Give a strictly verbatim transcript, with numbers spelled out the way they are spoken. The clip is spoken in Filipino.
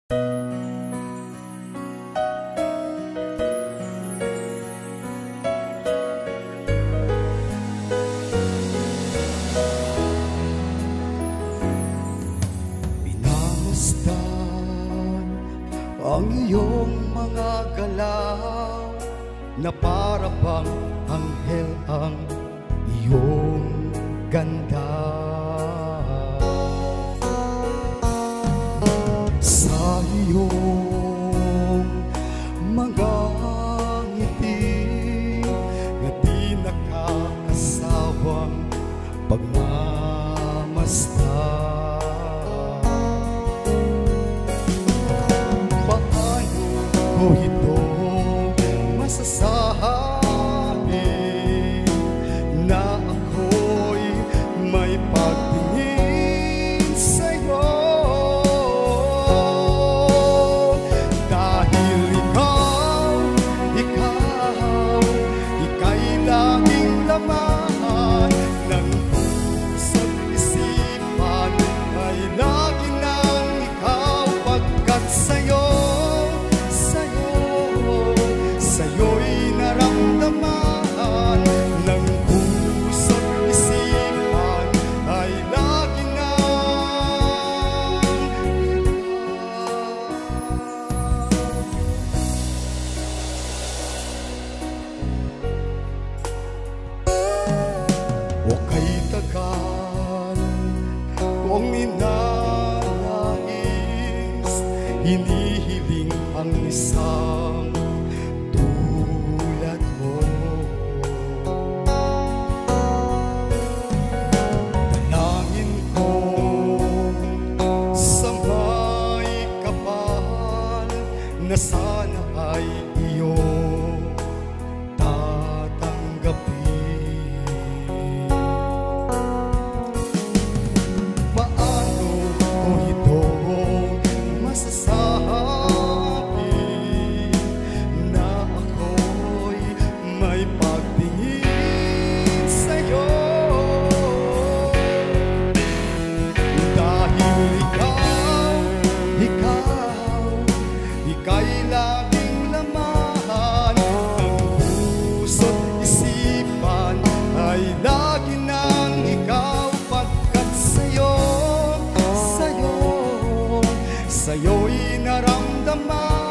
Ang iyong mga galaw na para bang anghel ang iyong ganda. Sa iyong mga ngiti na di nakakasawang pagmamasdan. O ito masasabi na ako'y may pagtingin sa'yo, dahil ikaw, ikaw, ika'y laging laman ng puso't isipan, ay lagi nang ikaw pagkat sa'yo sa'yo'y naramdaman ng puso't isipan, ay lagi nang ikaw. O kay tagal kong ninanais, hinihiling ang isang tulad mo. Dalangin ko sa may kapal na sana ay iyong tatanggapin. Paano ko ito masasabi na ako'y may pagtingin sa'yo, dahil ikaw, ikaw, ika'y laging laman ng puso't isipan, ay lagi nang ikaw pagkat sa'yo, sa'yo, sa'yo'y naramdaman